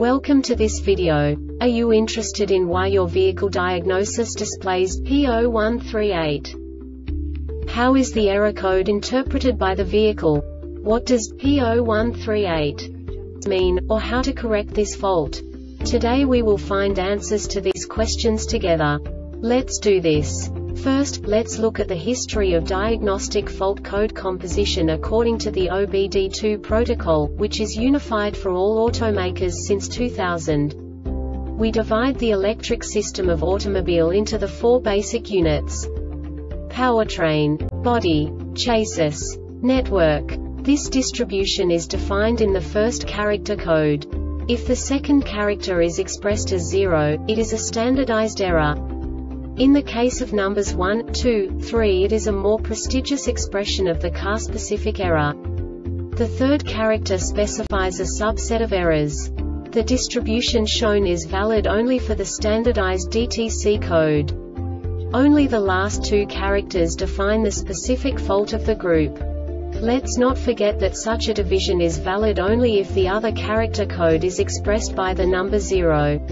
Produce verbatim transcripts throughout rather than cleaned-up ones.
Welcome to this video. Are you interested in why your vehicle diagnosis displays P zero one three eight? How is the error code interpreted by the vehicle? What does P zero one three eight mean, or how to correct this fault? Today we will find answers to these questions together. Let's do this. First, let's look at the history of diagnostic fault code composition according to the O B D two protocol, which is unified for all automakers since two thousand. We divide the electric system of automobile into the four basic units: powertrain, body, chassis, network. This distribution is defined in the first character code. If the second character is expressed as zero, it is a standardized error. In the case of numbers one, two, three, it is a more prestigious expression of the car-specific error. The third character specifies a subset of errors. The distribution shown is valid only for the standardized D T C code. Only the last two characters define the specific fault of the group. Let's not forget that such a division is valid only if the other character code is expressed by the number zero.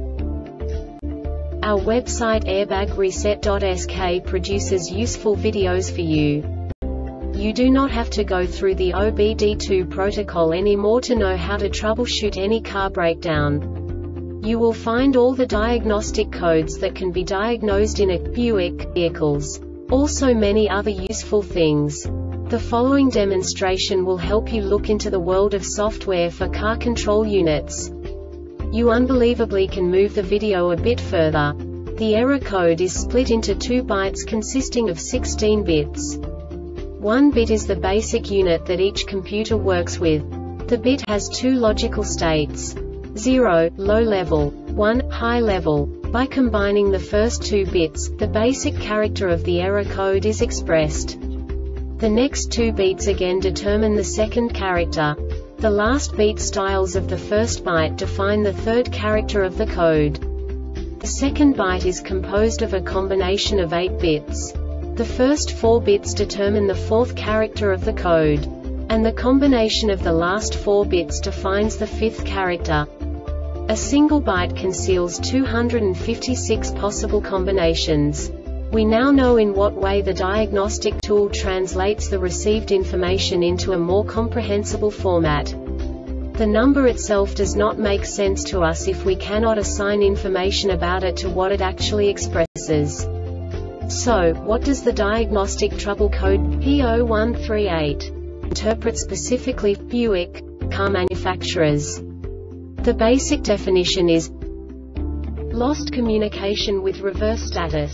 Our website airbag reset dot S K produces useful videos for you. You do not have to go through the O B D two protocol anymore to know how to troubleshoot any car breakdown. You will find all the diagnostic codes that can be diagnosed in a Buick vehicles. Also many other useful things. The following demonstration will help you look into the world of software for car control units. You unbelievably can move the video a bit further. The error code is split into two bytes consisting of sixteen bits. One bit is the basic unit that each computer works with. The bit has two logical states: zero, low level, one, high level. By combining the first two bits, the basic character of the error code is expressed. The next two beats again determine the second character. The last beat styles of the first byte define the third character of the code. The second byte is composed of a combination of eight bits. The first four bits determine the fourth character of the code. And the combination of the last four bits defines the fifth character. A single byte conceals two hundred fifty-six possible combinations. We now know in what way the diagnostic tool translates the received information into a more comprehensible format. The number itself does not make sense to us if we cannot assign information about it to what it actually expresses. So, what does the diagnostic trouble code P zero one three eight interpret specifically for Buick car manufacturers? The basic definition is lost communication with reverse status.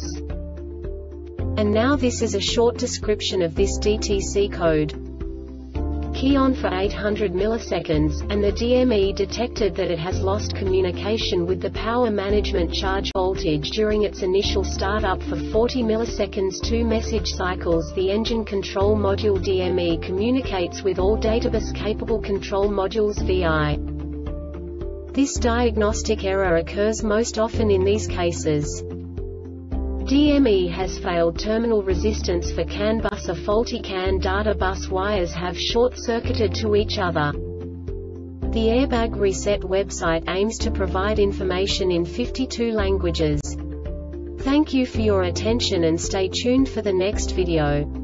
And now this is a short description of this D T C code. Key on for eight hundred milliseconds, and the D M E detected that it has lost communication with the power management charge voltage during its initial startup for forty milliseconds. Two message cycles. The engine control module D M E communicates with all databus-capable control modules via. This diagnostic error occurs most often in these cases: D M E has failed terminal resistance for C A N bus. A faulty C A N data bus wires have short-circuited to each other. The Airbag Reset website aims to provide information in fifty-two languages. Thank you for your attention and stay tuned for the next video.